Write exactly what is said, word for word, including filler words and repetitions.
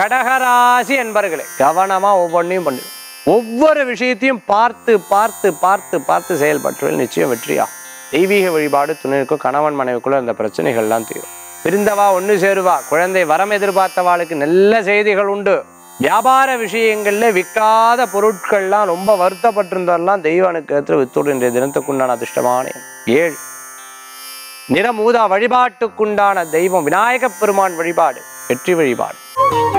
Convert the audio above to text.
கடகராசி என்பர்களே கவனமா ஒவ்வொன்றையும் பண்ணு. ஒவ்வொரு விஷயத்தையும் பார்த்து பார்த்து பார்த்து பார்த்து செயல்பட்டு நிச்சயம் வெற்றியா. தெய்வீக வழிபாடு துணைக்கும் கணவன் மனைவிக்குள்ள அந்த பிரச்சனைகள்லாம் தீரும். பிரிந்தவா ஒன்று சேருவா. குழந்தை வரம் எதிர்பார்த்தவாளுக்கு நல்ல செய்திகள் உண்டு. வியாபார விஷயங்கள்ல விற்காத பொருட்கள்லாம் ரொம்ப வருத்தப்பட்டிருந்தாலாம் தெய்வ அனுக்கிரகத்தில் வித்தோடு இன்றைய தினத்துக்குண்டான அதிர்ஷ்டமான ஏழு நிறமூதா. வழிபாட்டுக்குண்டான தெய்வம் விநாயகப் பெருமான் வழிபாடு வெற்றி வழிபாடு.